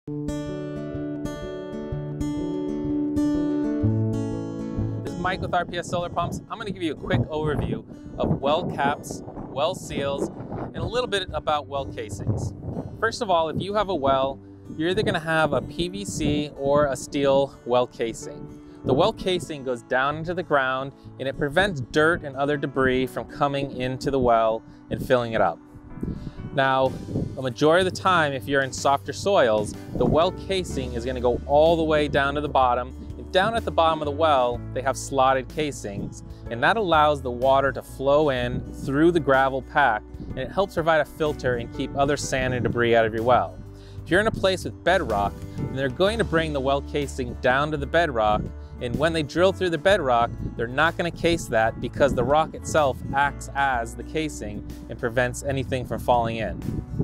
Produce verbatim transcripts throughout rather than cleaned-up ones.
This is Mike with R P S Solar Pumps. I'm going to give you a quick overview of well caps, well seals, and a little bit about well casings. First of all, if you have a well, you're either going to have a P V C or a steel well casing. The well casing goes down into the ground and it prevents dirt and other debris from coming into the well and filling it up. Now, a majority of the time, if you're in softer soils, the well casing is going to go all the way down to the bottom. And down at the bottom of the well, they have slotted casings, and that allows the water to flow in through the gravel pack, and it helps provide a filter and keep other sand and debris out of your well. If you're in a place with bedrock, then they're going to bring the well casing down to the bedrock, and when they drill through the bedrock, they're not going to case that because the rock itself acts as the casing and prevents anything from falling in.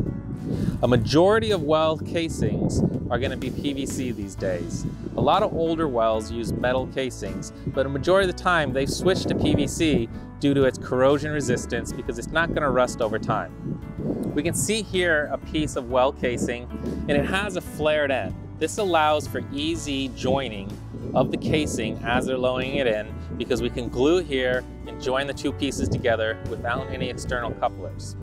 A majority of well casings are going to be P V C these days. A lot of older wells use metal casings, but a majority of the time they've switched to P V C due to its corrosion resistance because it's not going to rust over time. We can see here a piece of well casing, and it has a flared end. This allows for easy joining of the casing as they're lowering it in, because we can glue here and join the two pieces together without any external couplers.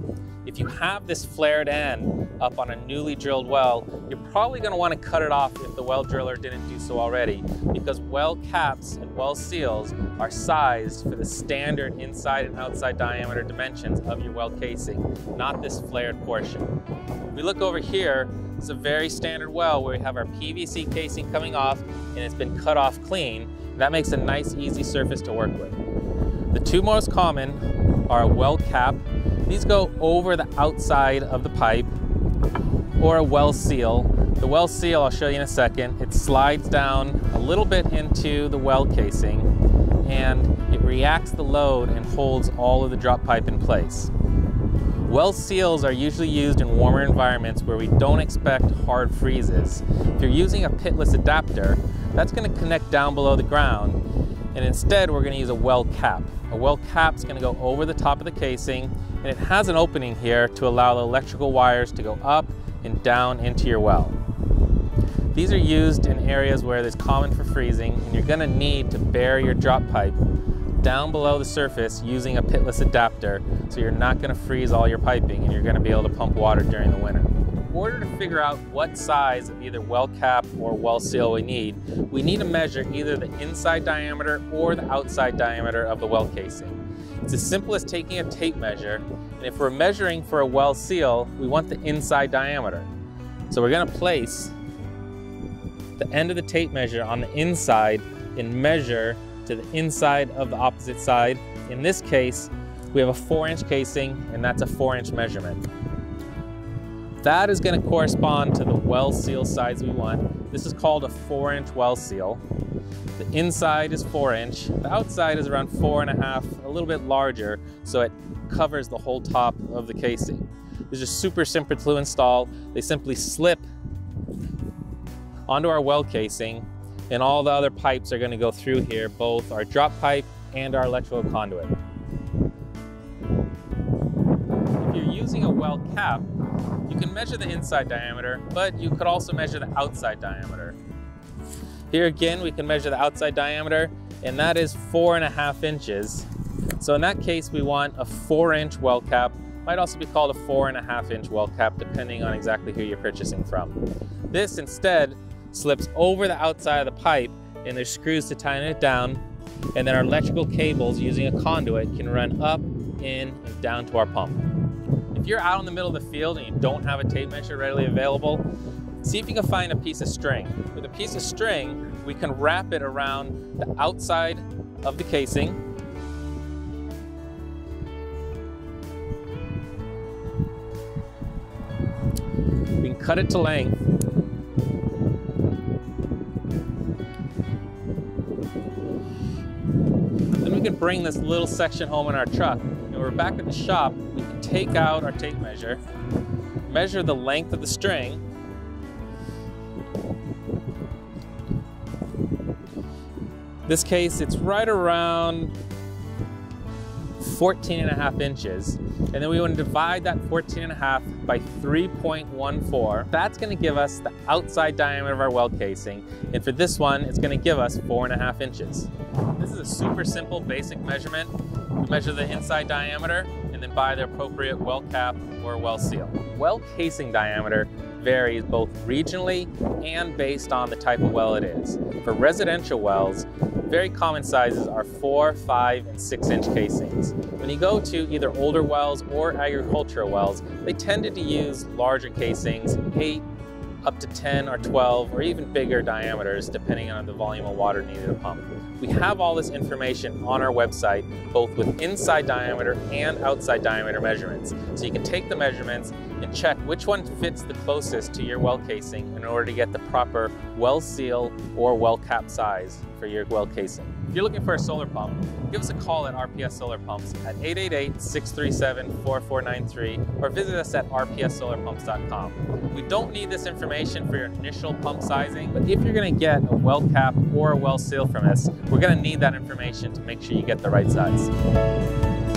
If you have this flared end up on a newly drilled well, you're probably going to want to cut it off if the well driller didn't do so already, because well caps and well seals are sized for the standard inside and outside diameter dimensions of your well casing, not this flared portion. If we look over here, it's a very standard well where we have our P V C casing coming off and it's been cut off clean. That makes a nice, easy surface to work with. The two most common are a well cap. These go over the outside of the pipe, or a well seal. The well seal, I'll show you in a second, it slides down a little bit into the well casing and it reacts the load and holds all of the drop pipe in place. Well seals are usually used in warmer environments where we don't expect hard freezes. If you're using a pitless adapter, that's going to connect down below the ground, and instead we're going to use a well cap. A well cap is going to go over the top of the casing, and it has an opening here to allow the electrical wires to go up and down into your well. These are used in areas where it's common for freezing, and you're going to need to bury your drop pipe down below the surface using a pitless adapter, so you're not going to freeze all your piping and you're going to be able to pump water during the winter. In order to figure out what size of either well cap or well seal we need, we need to measure either the inside diameter or the outside diameter of the well casing. It's as simple as taking a tape measure, and if we're measuring for a well seal, we want the inside diameter. So we're going to place the end of the tape measure on the inside and measure to the inside of the opposite side. In this case, we have a four inch casing, and that's a four inch measurement. That is going to correspond to the well seal size we want. This is called a four inch well seal. The inside is four inch, the outside is around four and a half, a little bit larger, so it covers the whole top of the casing. These are super simple to install. They simply slip onto our well casing, and all the other pipes are going to go through here, both our drop pipe and our electrical conduit. If you're using a well cap, you can measure the inside diameter, but you could also measure the outside diameter. Here again, we can measure the outside diameter, and that is four and a half inches. So in that case, we want a four inch well cap. Might also be called a four and a half inch well cap, depending on exactly who you're purchasing from. This instead slips over the outside of the pipe, and there's screws to tighten it down, and then our electrical cables using a conduit can run up, in, and down to our pump. If you're out in the middle of the field and you don't have a tape measure readily available, see if you can find a piece of string. With a piece of string, we can wrap it around the outside of the casing. We can cut it to length. Then we can bring this little section home in our truck. And when we're back at the shop, we can take out our tape measure, measure the length of the string, in this case, it's right around fourteen and a half inches. And then we want to divide that fourteen and a half by three point one four. That's going to give us the outside diameter of our well casing. And for this one, it's going to give us four and a half inches. This is a super simple basic measurement. We measure the inside diameter and then buy the appropriate well cap or well seal. Well casing diameter varies both regionally and based on the type of well it is. For residential wells, very common sizes are four, five, and six inch casings. When you go to either older wells or agricultural wells, they tended to use larger casings, eight up to ten or twelve, or even bigger diameters, depending on the volume of water needed to pump. We have all this information on our website, both with inside diameter and outside diameter measurements. So you can take the measurements and check which one fits the closest to your well casing in order to get the proper well seal or well cap size for your well casing. If you're looking for a solar pump, give us a call at R P S Solar Pumps at eight eight eight, six three seven, four four nine three or visit us at r p s solar pumps dot com. We don't need this information for your initial pump sizing, but if you're going to get a well cap or a well seal from us, we're going to need that information to make sure you get the right size.